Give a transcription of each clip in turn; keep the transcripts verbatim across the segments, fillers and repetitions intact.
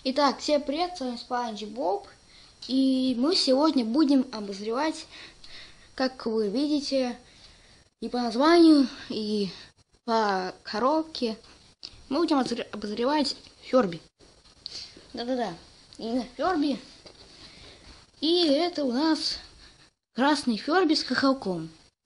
Итак, всем привет, с вами Спанч Боб, и мы сегодня будем обозревать, как вы видите, и по названию, и по коробке, мы будем обозревать Фёрби. Да-да-да, именно Фёрби. И это у нас красный Фёрби с хохолком.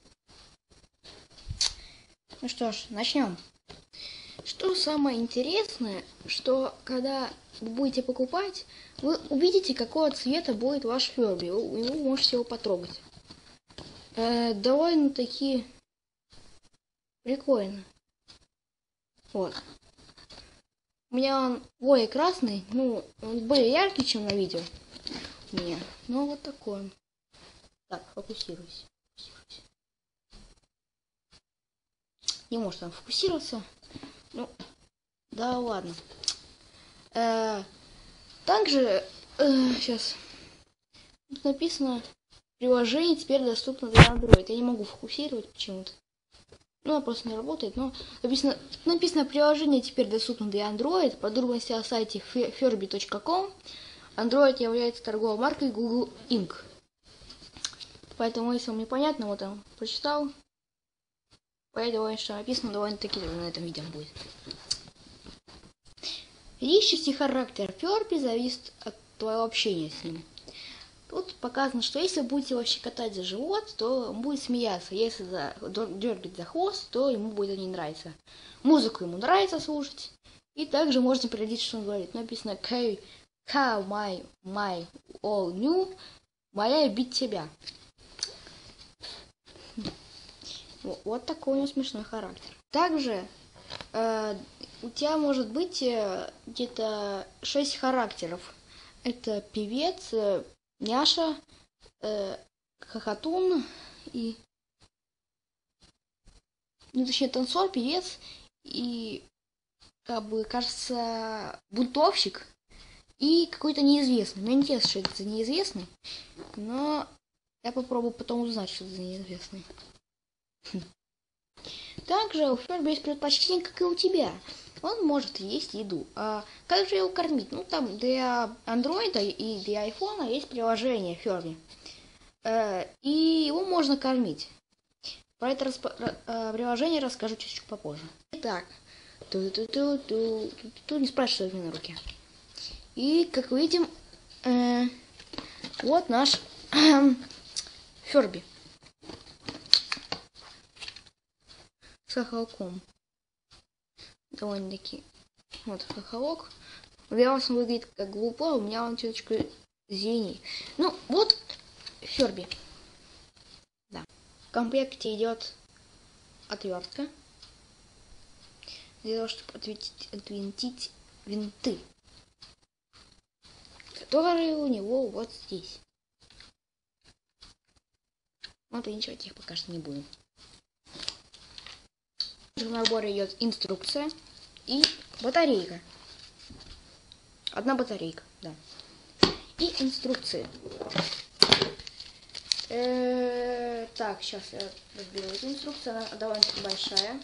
Ну что ж, начнем. Что самое интересное, что когда вы будете покупать, вы увидите, какого цвета будет ваш Фёрби, и вы можете его потрогать. Э, довольно-таки прикольно. Вот. У меня он более красный, ну, он более яркий, чем на видео. У меня. Ну, вот такой он. Так, фокусируйся. фокусируйся. Не может там фокусироваться. Ну, да ладно. Э, также, э, сейчас, тут написано, приложение теперь доступно для Android. Я не могу фокусировать почему-то. Ну, она просто не работает, но написано, написано, приложение теперь доступно для Android. Подробности о сайте фёрби точка ком. Android является торговой маркой Google инк. Поэтому, если вам непонятно, вот он прочитал. Поэтому, что написано, довольно-таки на этом видео будет. Личность и характер Фёрби зависит от твоего общения с ним. Тут показано, что если вы будете его щекотать за живот, то он будет смеяться. Если за, дергать за хвост, то ему будет это не нравиться. Музыку ему нравится слушать. И также можно переводить, что он говорит. Написано «Hey, how my, my all new, моя бить тебя». Вот такой у него смешной характер. Также э, у тебя может быть э, где-то шесть характеров. Это певец, э, няша, э, хохотун и... Ну, точнее, танцор, певец и, как бы, кажется, бунтовщик и какой-то неизвестный. Мне интересно, что это за неизвестный, но я попробую потом узнать, что это за неизвестный. Также у Фёрби есть предпочтение, как и у тебя. Он может есть еду. А как же его кормить? Ну, там для андроида и для айфона есть приложение Фёрби. Э, и его можно кормить. Про это распо- э, приложение расскажу чуть-чуть попозже. Итак, ту-ту-ту-ту-ту, не спрашивай, что у меня на руке. И, как видим, э, вот наш Фёрби. С хохолком. Довольно-таки. Вот хохолок. Для вас он выглядит как глупо, у меня он чуточку зеленый. Ну, вот Фёрби. Да. В комплекте идет отвертка. Для того, чтобы отвинтить, отвинтить винты. Которые у него вот здесь. Вот и ничего, их пока что не будем. В наборе идет инструкция и батарейка. Одна батарейка, да. И инструкции. Э-э- так, сейчас я разберу эту инструкцию. Она довольно-таки большая.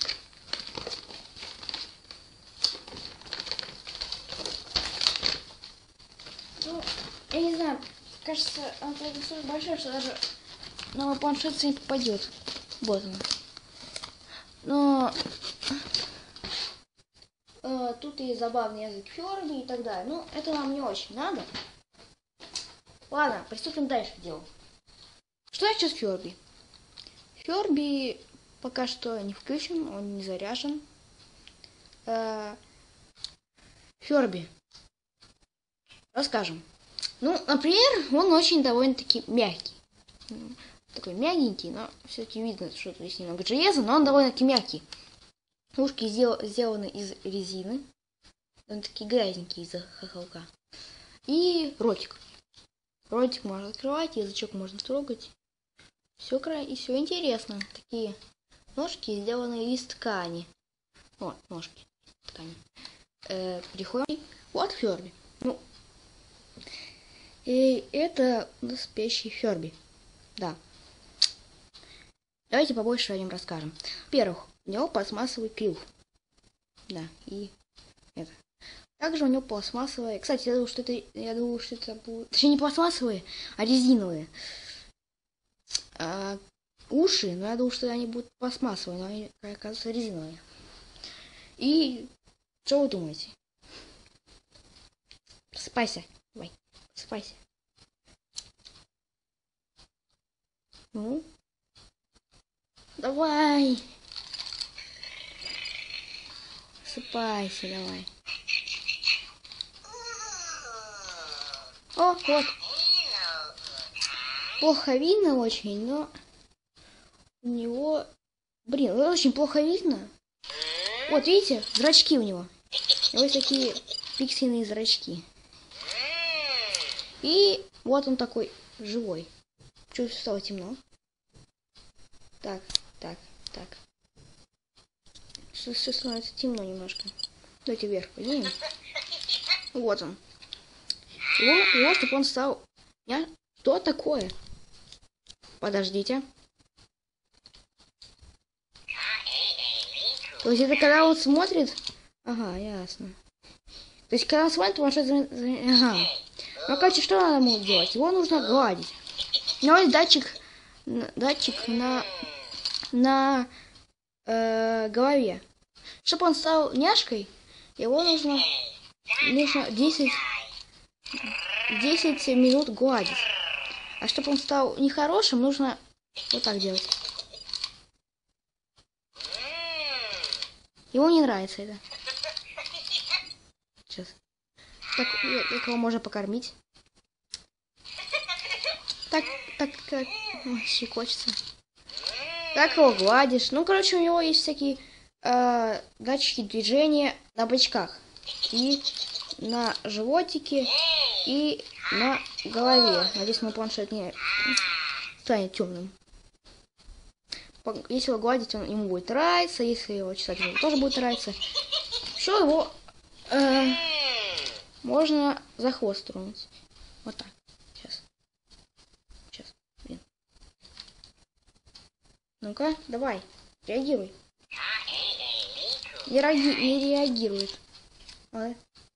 Ну, я не знаю, кажется, она настолько большая, что даже на мой планшет не попадет. Вот она. Но э, тут и забавный язык Фёрби и так далее. Ну, это нам не очень надо. Ладно, приступим дальше к делу. Что сейчас Фёрби? Фёрби пока что не включен, он не заряжен. Э, Фёрби. Расскажем. Ну, например, он очень довольно-таки мягкий. Такой мягенький, но все-таки видно, что тут есть немного железа, но он довольно-таки мягкий. Ушки сдел сделаны из резины. Он такие грязненькие из-за хохолка. И ротик. Ротик можно открывать, язычок можно трогать. Все край и все интересно. Такие ножки сделаны из ткани. Вот, ножки ткани. Э, переходим. Вот Фёрби. Ну. И это настоящий Фёрби. Да. Давайте побольше о нем расскажем. Во-первых, у него пластмассовый клюв. Да, и это. Также у него пластмассовые. Кстати, я думал, что это, я думал, что это будет... Точнее, не пластмассовые, а резиновые. А, уши, но я думал, что они будут пластмассовые, но они, оказывается, резиновые. И что вы думаете? Просыпайся. Давай, просыпайся. Ну? Давай. Просыпайся, давай. О, вот. Плохо видно очень, но у него... Блин, очень плохо видно. Вот, видите, зрачки у него. У него есть такие пиксельные зрачки. И вот он такой живой. Чуть стало темно. Так, так, так. Все становится темно немножко. Давайте вверх поднимем. Вот он. Его, его чтобы он стал... Я... Что такое? Подождите. То есть это когда он смотрит... Ага, ясно. То есть когда он смотрит, он что-то... Ага. Ну, короче, что надо ему делать? Его нужно гладить. У него есть датчик... Датчик на... На... Э, голове. Чтобы он стал няшкой, его нужно... Нужно десять... десять минут гладить. А чтобы он стал нехорошим, нужно вот так делать. Ему не нравится это. Сейчас. Так, как его можно покормить? Так, так, как... Ой, щекочется. Так его гладишь. Ну, короче, у него есть всякие э, датчики движения на бочках. И на животике, и на голове. Надеюсь, мой планшет не станет темным. Если его гладить, он ему будет нравиться. Если его чесать, ему тоже будет нравиться. Еще его э, можно за хвост тронуть. Вот так. Сейчас. Сейчас. Блин. Ну-ка, давай. Реагируй. Не, реаги... не реагирует. Ладно.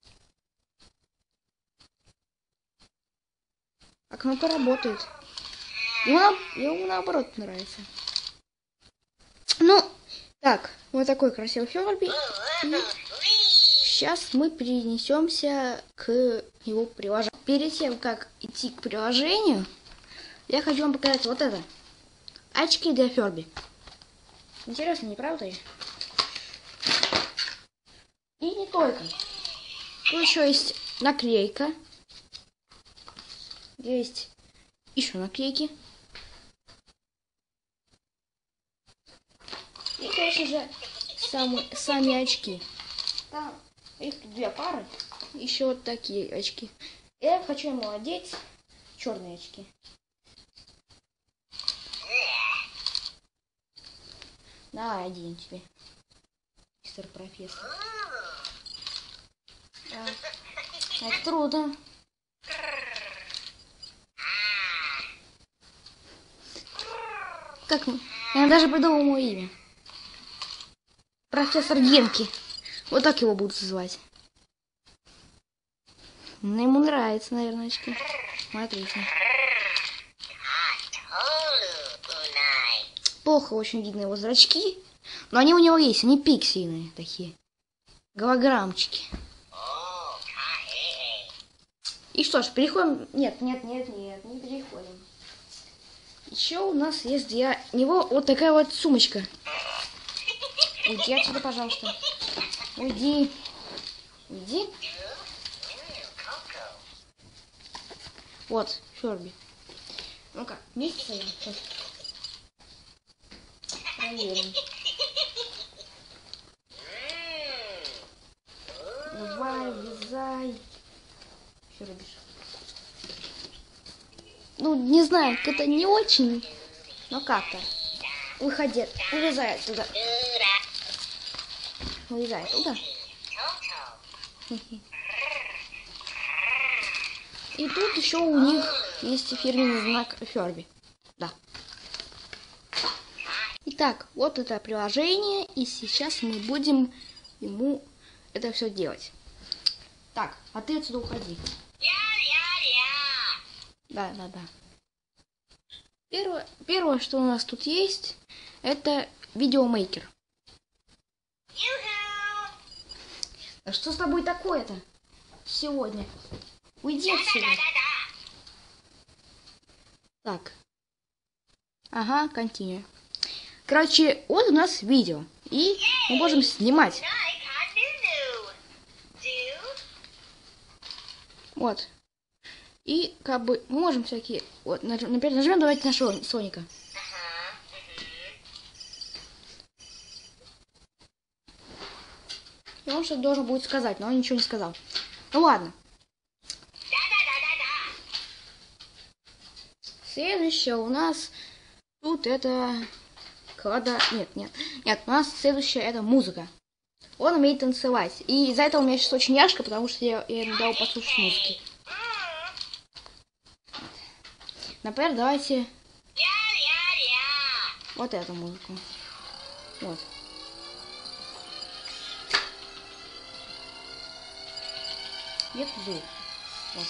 А кнопка работает. Ему, на... Ему наоборот нравится. Ну, так, вот такой красивый Фёрби. И сейчас мы перенесемся к его приложению. Перед тем, как идти к приложению, я хочу вам показать вот это. Очки для Фёрби. Интересно, не правда ли? И не только. Тут еще есть наклейка. Есть еще наклейки. И, конечно же, сами, сами очки. Там их тут две пары. Еще вот такие очки. Я хочу ему одеть черные очки. Давай, один тебе, мистер профессор. Да. Это трудно. Как мы? Я даже придумал мое имя. Профессор Генки. Вот так его будут звать. Ну, ему нравится, наверное, очки. Смотрите. Плохо очень видно его зрачки. Но они у него есть, они пиксельные такие. Голограммчики. И что ж, переходим... Нет, нет, нет, нет, не переходим. Еще у нас есть для него вот такая вот сумочка. Уйди отсюда, пожалуйста. Уйди. Уйди. Вот, Фёрби. Ну-ка, месяца я сейчас проверим. Давай, влезай. Фёрби. Ну, не знаю, это не очень, но как-то. Выходи, вылезай оттуда. Вылезай оттуда. И тут еще у них есть фирменный знак Фёрби. Да. Итак, вот это приложение, и сейчас мы будем ему это все делать. Так, а ты отсюда уходи. Да, да, да. Первое, первое, что у нас тут есть, это видеомейкер. А что с тобой такое-то сегодня? Уйди отсюда. Так. Ага, continue. Короче, вот у нас видео. И мы можем снимать. Вот. И как бы мы можем всякие... Вот, например, нажмем давайте на Соника. И он что-то должен будет сказать, но он ничего не сказал. Ну ладно. Следующее у нас тут это... Когда... Нет, нет. Нет, у нас следующее это музыка. Он умеет танцевать. И из-за этого у меня сейчас очень яшка, потому что я, я ему дал послушать музыки. Например, давайте... Вот эту музыку. Вот. Нет звук. Вот.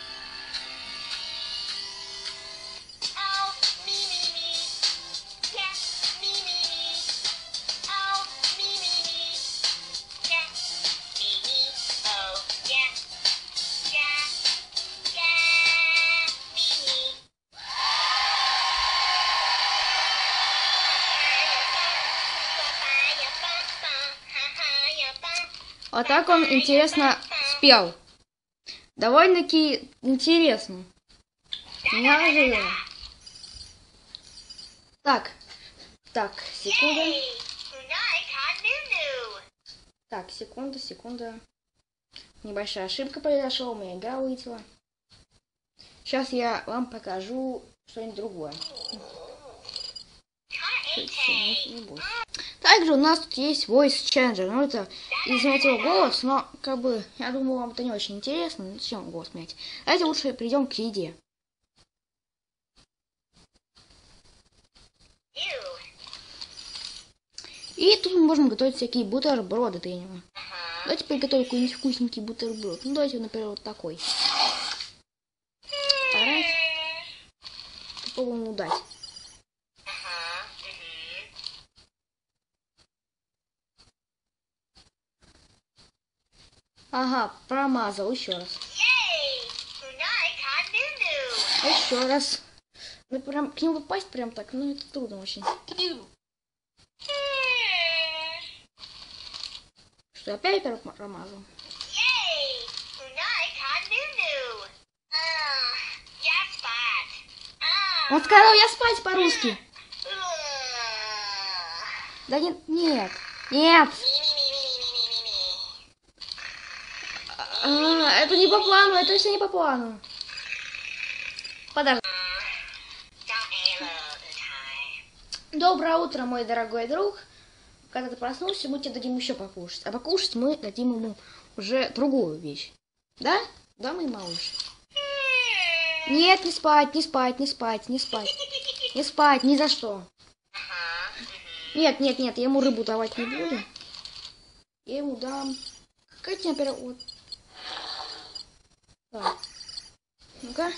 А так он интересно спел. Довольно-таки интересно. Неожиданно. Так. Так, секунда. Так, секунда, секунда. Небольшая ошибка произошла, у меня игра вылетела. Сейчас я вам покажу что-нибудь другое. Не бойся. Также у нас тут есть voice changer. Ну, это изменять его голос, но, как бы, я думаю, вам это не очень интересно. Зачем голос менять? Давайте лучше перейдем к еде. И тут мы можем готовить всякие бутерброды тренинга. Давайте приготовим какой-нибудь вкусненький бутерброд. Ну, давайте, например, вот такой. Раз. Попробуем ему дать. Ага, промазал. Еще раз. Еще раз. Ну, прям к нему попасть прям так, ну это трудно очень. Что, опять промазал? Он сказал, я спать по-русски. Да нет, нет, нет. А, это не по плану, это все не по плану. Подожди. Доброе утро, мой дорогой друг. Когда ты проснулся, мы тебе дадим еще покушать. А покушать мы дадим ему уже другую вещь. Да? Да, мой малыш? Нет, не спать, не спать, не спать, не спать. Не спать, ни за что. Нет, нет, нет, я ему рыбу давать не буду. Я ему дам... Какая температура? Вот. Так. Ну-ка.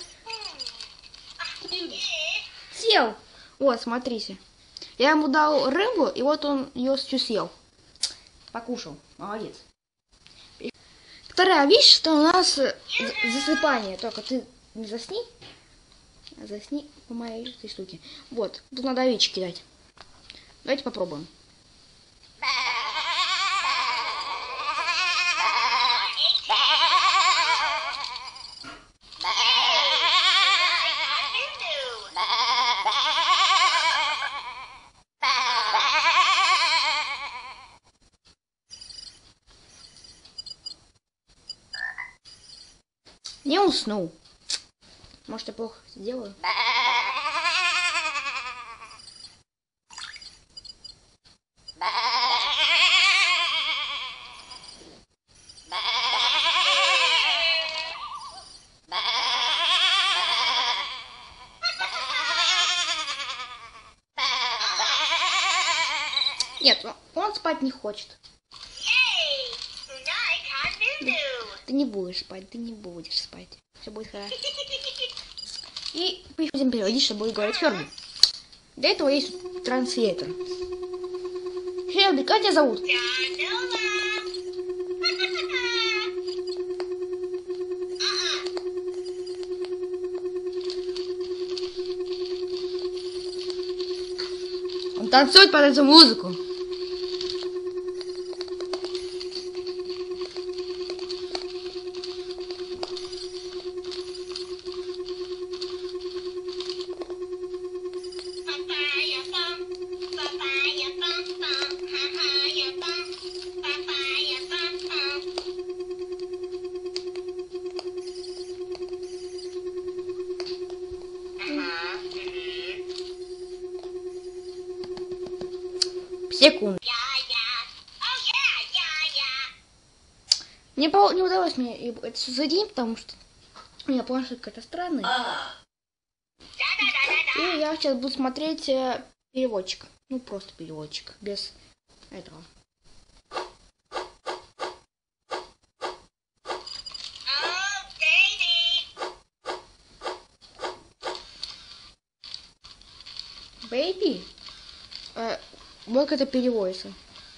Сел. Вот, смотрите. Я ему дал рыбу, и вот он ее съел. Покушал. Молодец. Вторая вещь, что у нас засыпание. Только ты не засни. А засни по моей этой штуке. Вот. Тут надо овечки кидать. Давайте попробуем. Не уснул. Может, я плохо сделаю? Нет, он спать не хочет. Ты не будешь спать, ты не будешь спать. Все будет хорошо. И будем переводить, что будет говорить Ферби. Для этого есть транслейтер. Ферби, как тебя зовут? Он танцует под эту музыку. Секунду. Мне не удалось мне это все задеть, потому что у меня планшет какой-то странный. И я сейчас буду смотреть э, переводчик. Ну, просто переводчик, без этого. Baby? Э, вот как это переводится.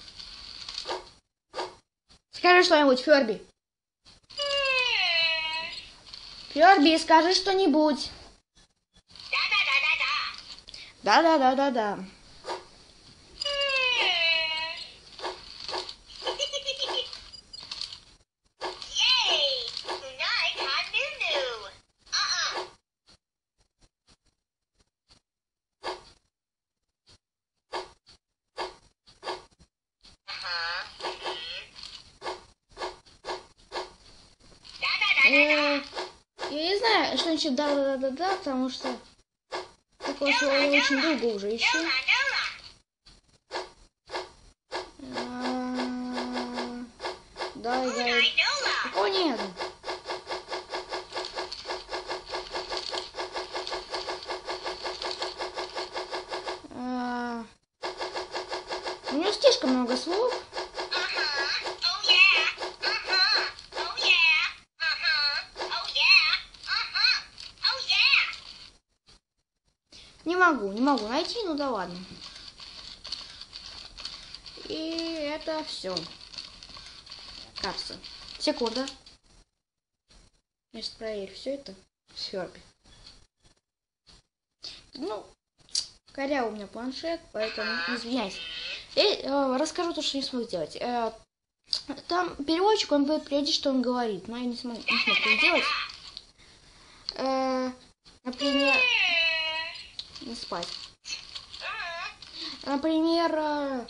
Скажи что-нибудь, Ферби. Ферби, скажи что-нибудь. Да-да-да-да-да. Э, Я не знаю, что значит да-да-да-да-да, потому что такое слово я очень долго уже ищу. А, Дай, дай. Такого нет. А, У него слишком много слов. Не могу, не могу найти, ну да ладно. И это все. Кажется. Секунда. Значит, проверь все это. Ферби. Ну, коря у меня планшет, поэтому извиняюсь. И э, расскажу то, что не смог сделать. Э, там переводчик, он будет переводить, что он говорит, но я не смог, не смог это сделать. Э, например... Не спать. Например, э,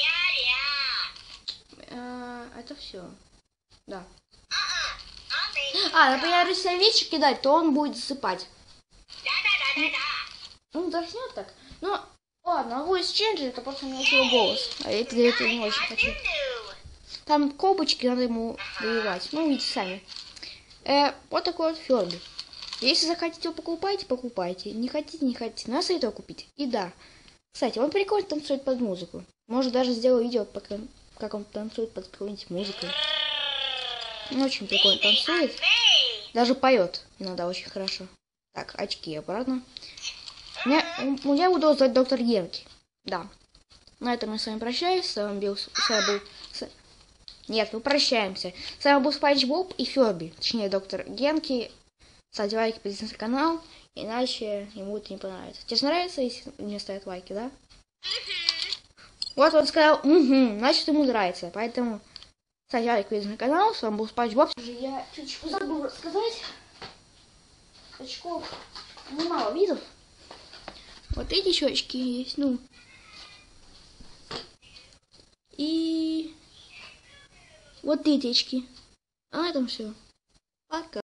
э, это все. Да. А, например, если овечек кидать, то он будет засыпать. Ну, заснет так. Ну, ладно, voice changer, это просто у меня его голос. А это для этого не очень хочу. Там копочки, надо ему воевать. Ну, видите сами. Э, вот такой вот Ферби. Если захотите его покупайте, покупайте. Не хотите, не хотите. Надо советую купить. И да. Кстати, он прикольно танцует под музыку. Может, даже сделаю видео, пока, как он танцует под какой-нибудь музыкой. Он очень прикольно танцует. Даже поет иногда очень хорошо. Так, очки обратно. Меня, я буду звать доктор Генки. Да. На этом я с вами прощаюсь. С вами был... С вами был с... Нет, мы прощаемся. С вами был Спанч Боб и Ферби. Точнее, доктор Генки. Ставьте лайки, подписывайтесь на канал, иначе ему это не понравится. Тебе нравится, если мне ставят лайки, да? Вот он сказал, угу, значит ему нравится. Поэтому ставьте лайки, подписывайтесь на канал. С вами был Спанч Боб. Я чуть-чуть забыл рассказать. Очков немало видов. Вот эти еще очки есть, ну. И вот эти очки. А на этом все. Пока.